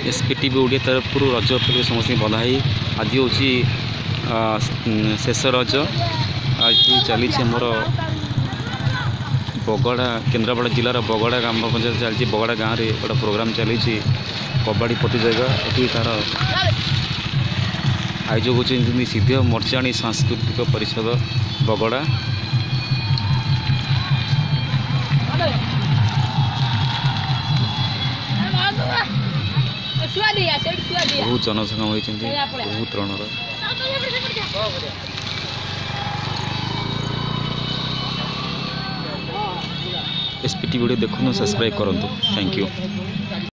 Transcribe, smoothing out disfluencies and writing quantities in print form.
एसपीटीवी ओडिया तरफ रज उपलक्षे समस्त बधाई। आज हूँ शेष रज। आज चली मोर बगड़ा केन्द्रापड़ा जिलार बगड़ा ग्राम पंचायत चलती बगड़ा गाँव में गोटे प्रोग्राम चली कबड्डी प्रतियोगिता। ये तार आयोजक होती सिद्ध मर्चाणी सांस्कृतिक परिषद बगड़ा। बहुत जनसंख्या होती बहुत रणर। एसपीटी वीडियो देखो सब्सक्राइब करूँ। Thank you.